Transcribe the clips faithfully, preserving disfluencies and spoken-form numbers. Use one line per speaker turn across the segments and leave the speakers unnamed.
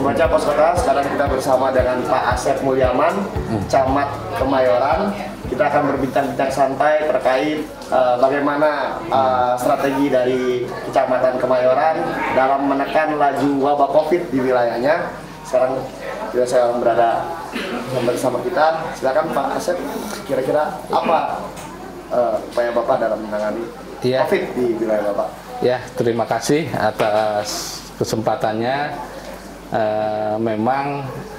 Pembaca Pos Kota, sekarang kita bersama dengan Pak Asep Mulyaman, Camat Kemayoran. Kita akan berbincang-bincang santai terkait uh, bagaimana uh, strategi dari Kecamatan Kemayoran dalam menekan laju wabah COVID di wilayahnya. Sekarang kita saya berada bersama kita. Silakan Pak Asep, kira-kira apa uh, upaya Bapak dalam menangani ya. COVID di wilayah Bapak?
Ya, terima kasih atas kesempatannya. Uh, memang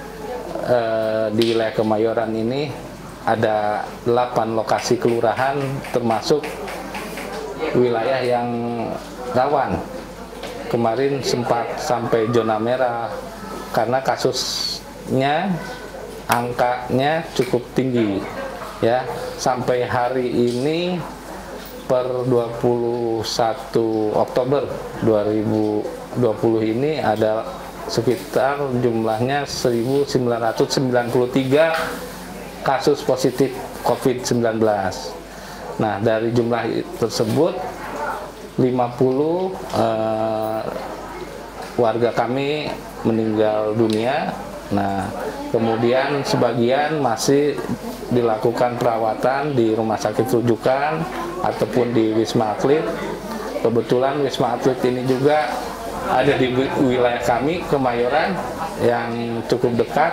uh, di wilayah Kemayoran ini ada delapan lokasi kelurahan termasuk wilayah yang rawan. Kemarin sempat sampai zona merah karena kasusnya, angkanya cukup tinggi ya. Sampai hari ini per dua puluh satu Oktober dua ribu dua puluh ini ada sekitar jumlahnya seribu sembilan ratus sembilan puluh tiga kasus positif COVID sembilan belas. Nah, dari jumlah tersebut lima puluh eh, warga kami meninggal dunia. Nah, kemudian sebagian masih dilakukan perawatan di rumah sakit rujukan ataupun di Wisma Atlet. Kebetulan Wisma Atlet ini juga ada di wilayah kami, Kemayoran, yang cukup dekat.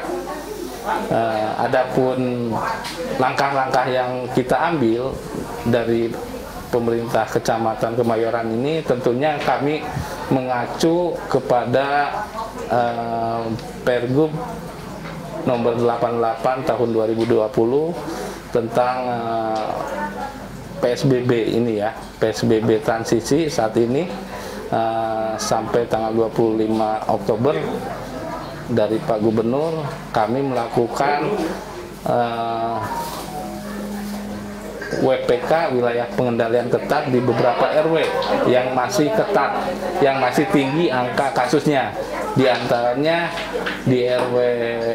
Uh, adapun langkah-langkah yang kita ambil dari pemerintah Kecamatan Kemayoran ini, tentunya kami mengacu kepada uh, Pergub nomor delapan puluh delapan tahun dua ribu dua puluh tentang uh, P S B B ini ya, P S B B transisi saat ini. Uh, sampai tanggal dua puluh lima Oktober dari Pak Gubernur kami melakukan uh, W P K, wilayah pengendalian ketat di beberapa R W yang masih ketat, yang masih tinggi angka kasusnya. Di antaranya di R W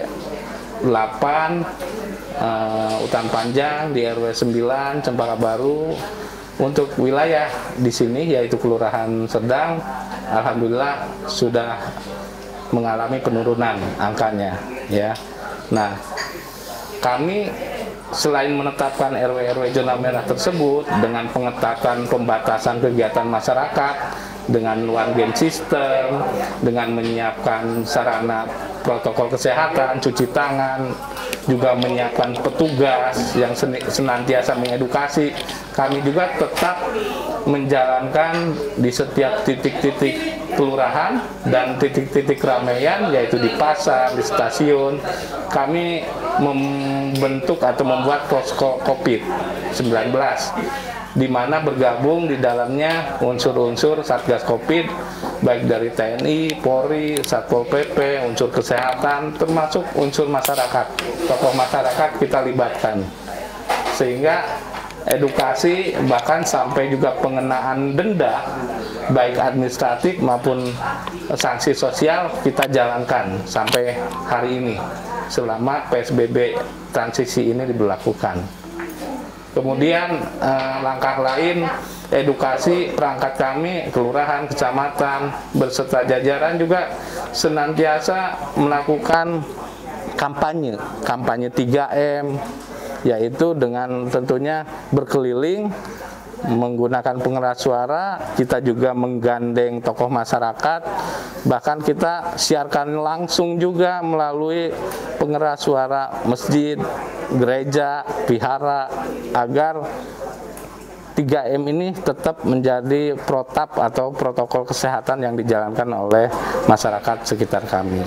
delapan uh, Utan Panjang, di R W sembilan Cempaka Baru. Untuk wilayah di sini yaitu Kelurahan Sedang, alhamdulillah sudah mengalami penurunan angkanya ya. Nah, kami selain menetapkan R W R W zona merah tersebut dengan pengetatan pembatasan kegiatan masyarakat dengan one game system, dengan menyiapkan sarana protokol kesehatan, cuci tangan, juga menyiapkan petugas yang senantiasa mengedukasi. Kami juga tetap menjalankan di setiap titik-titik kelurahan dan titik-titik keramaian, yaitu di pasar, di stasiun. Kami membentuk atau membuat posko COVID sembilan belas, di mana bergabung di dalamnya unsur-unsur Satgas COVID, baik dari T N I, Polri, Satpol P P, unsur kesehatan, termasuk unsur masyarakat. Tokoh masyarakat kita libatkan, sehingga edukasi bahkan sampai juga pengenaan denda baik administratif maupun sanksi sosial kita jalankan sampai hari ini selama P S B B transisi ini diberlakukan. Kemudian eh, langkah lain, edukasi perangkat kami, kelurahan, kecamatan, berserta jajaran juga senantiasa melakukan kampanye, kampanye tiga M, yaitu dengan tentunya berkeliling menggunakan pengeras suara. Kita juga menggandeng tokoh masyarakat, bahkan kita siarkan langsung juga melalui pengeras suara masjid, gereja, vihara, agar tiga M ini tetap menjadi protap atau protokol kesehatan yang dijalankan oleh masyarakat sekitar kami.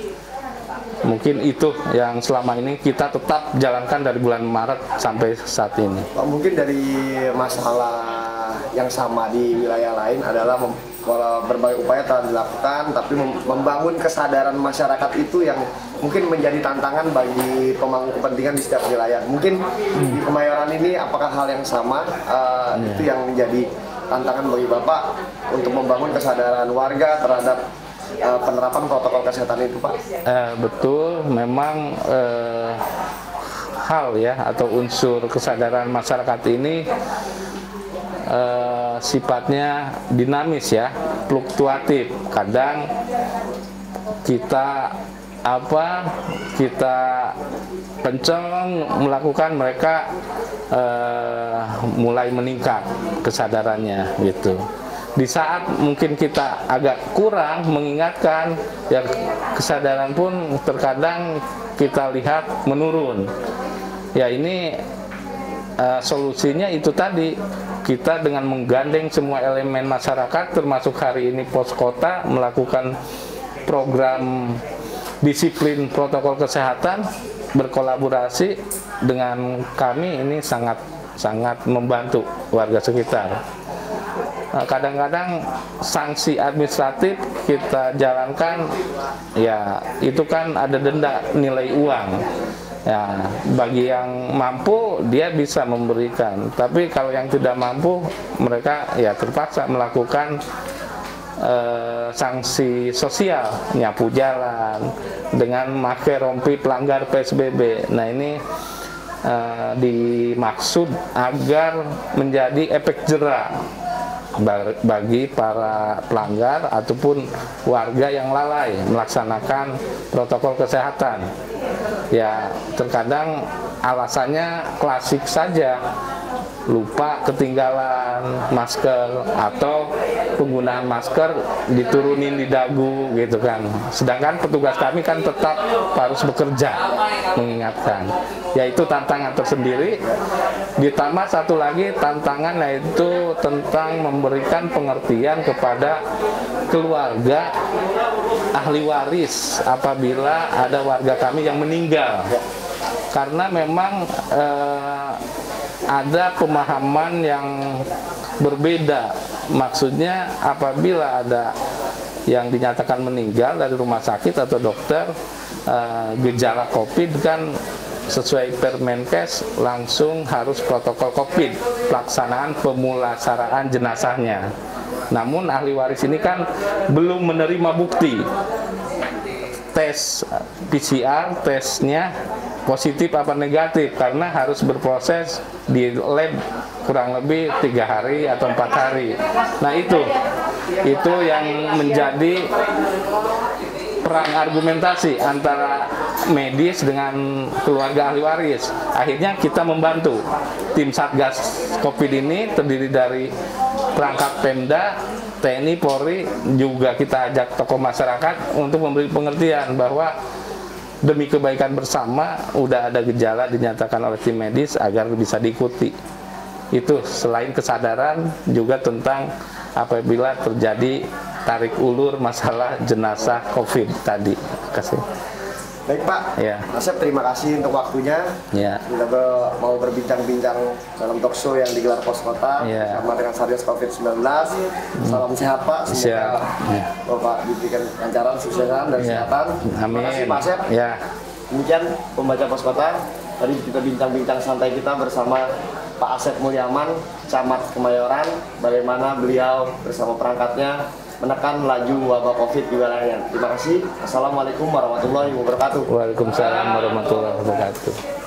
Mungkin itu yang selama ini kita tetap jalankan dari bulan Maret sampai saat ini.
Pak, mungkin dari masalah yang sama di wilayah lain adalah berbagai upaya telah dilakukan, tapi membangun kesadaran masyarakat itu yang mungkin menjadi tantangan bagi pemangku kepentingan di setiap wilayah. Mungkin hmm. di Kemayoran ini apakah hal yang sama? Uh, hmm. Itu yang menjadi tantangan bagi Bapak untuk membangun kesadaran warga terhadap Uh, penerapan protokol kesehatan itu, Pak?
Uh, betul, memang uh, hal ya atau unsur kesadaran masyarakat ini uh, sifatnya dinamis ya, fluktuatif. Kadang kita apa kita kenceng melakukan, mereka eh, mulai meningkat kesadarannya gitu. Di saat mungkin kita agak kurang mengingatkan, ya kesadaran pun terkadang kita lihat menurun. Ya ini uh, solusinya itu tadi, kita dengan menggandeng semua elemen masyarakat, termasuk hari ini Pos Kota melakukan program disiplin protokol kesehatan, berkolaborasi dengan kami, ini sangat sangat membantu warga sekitar. Kadang-kadang sanksi administratif kita jalankan, ya itu kan ada denda nilai uang. Ya, bagi yang mampu dia bisa memberikan, tapi kalau yang tidak mampu mereka ya terpaksa melakukan eh, sanksi sosial, nyapu jalan dengan pakai rompi pelanggar P S B B. Nah ini eh, dimaksud agar menjadi efek jera bagi para pelanggar ataupun warga yang lalai melaksanakan protokol kesehatan. Ya terkadang alasannya klasik saja, lupa ketinggalan masker atau penggunaan masker diturunin di dagu gitu kan. Sedangkan petugas kami kan tetap harus bekerja mengingatkan. Yaitu tantangan tersendiri. Ditambah satu lagi tantangan, yaitu tentang memberikan pengertian kepada keluarga ahli waris apabila ada warga kami yang meninggal. Karena memang eh, ada pemahaman yang berbeda. Maksudnya apabila ada yang dinyatakan meninggal dari rumah sakit atau dokter, eh, gejala COVID kan sesuai Permenkes langsung harus protokol COVID, pelaksanaan pemulasaraan jenazahnya. Namun ahli waris ini kan belum menerima bukti tes P C R, tesnya positif apa negatif, karena harus berproses di lab kurang lebih tiga hari atau empat hari. Nah itu itu yang menjadi perang argumentasi antara medis dengan keluarga ahli waris. Akhirnya kita membantu tim Satgas COVID ini terdiri dari perangkat Pemda, T N I, Polri, juga kita ajak tokoh masyarakat untuk memberi pengertian bahwa demi kebaikan bersama, udah ada gejala dinyatakan oleh tim medis agar bisa diikuti. Itu selain kesadaran juga tentang apabila terjadi tarik ulur masalah jenazah COVID tadi. Terima kasih.
Baik Pak,
ya.
Asep terima kasih untuk waktunya.
Ya.
Kita ber, mau berbincang-bincang dalam talk show yang digelar Pos Kota
ya.
bersama dengan Satgas COVID sembilan belas. Salam sehat Pak, semoga
ya.
Bapak diberikan lancaran, suksesan dan
ya.
kesehatan.
Amin.
Terima kasih Pak Asep.
Ya.
Demikian pembaca Pos Kota. Tadi kita bincang-bincang santai kita bersama Pak Asep Mulyaman, Camat Kemayoran, bagaimana beliau bersama perangkatnya menekan laju wabah COVID di wilayahnya. Terima kasih. Assalamualaikum warahmatullahi wabarakatuh.
Waalaikumsalam warahmatullahi wabarakatuh.